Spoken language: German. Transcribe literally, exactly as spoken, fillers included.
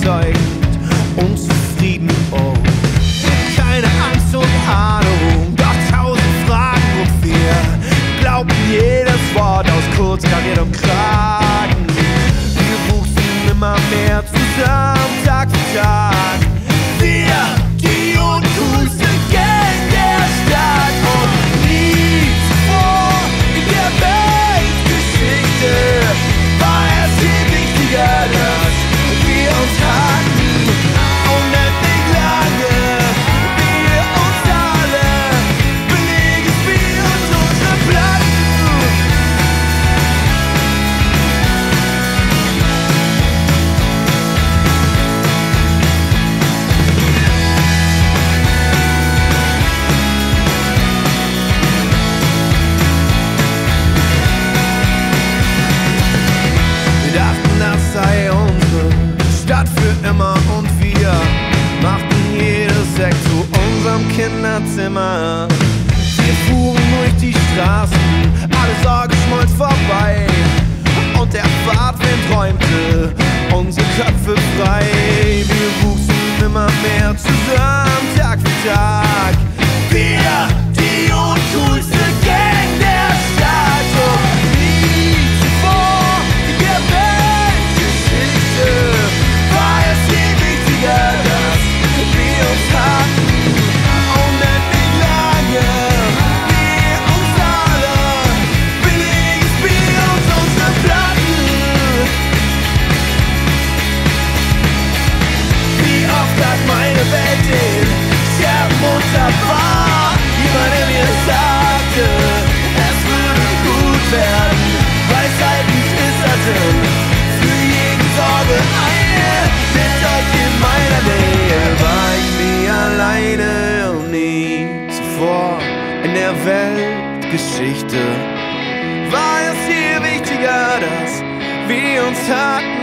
betäubt, unzufrieden, oh. Keine Angst und Ahnung, doch tausend Fragen und wir glaubten jedes Wort aus Kurzkariert und Kragen. Wir wuchsen immer mehr zusammen, Tag für Tag. Wir, die uncoolste Gang der Stadt. Und nie zuvor in der Weltgeschichte war es viel wichtiger, dass wir uns hatten. Unendlich lange, wir uns alle, belegen wir uns unsere Platten. Wir dachten, das sei unsere Stadt für immer und wir machten jedes Eck zu unserem Kinderzimmer. Wir fuhren durch die Straßen, alle Sorge schmolz vorbei und der Fahrtwind räumte unsere Köpfe frei. Wir wuchsen immer mehr zusammen, Tag für Tag. Wir, die uncoolste Gang der Stadt. Und nie zuvor in der Weltgeschichte war es viel wichtiger, dass wir uns hatten. Unendlich lange, wir uns alle, billiges Bier und unsere Platten. Wie oft hat meine Welt den Scherben unterfahren? Jemand, der mir sagte, es würde gut werden. Weisheiten flüsterten, für jeden Sorge eine. Mit euch in meiner Nähe war ich nie alleine und nie zuvor in der Weltgeschichte war es hier wichtiger, dass wir uns hatten.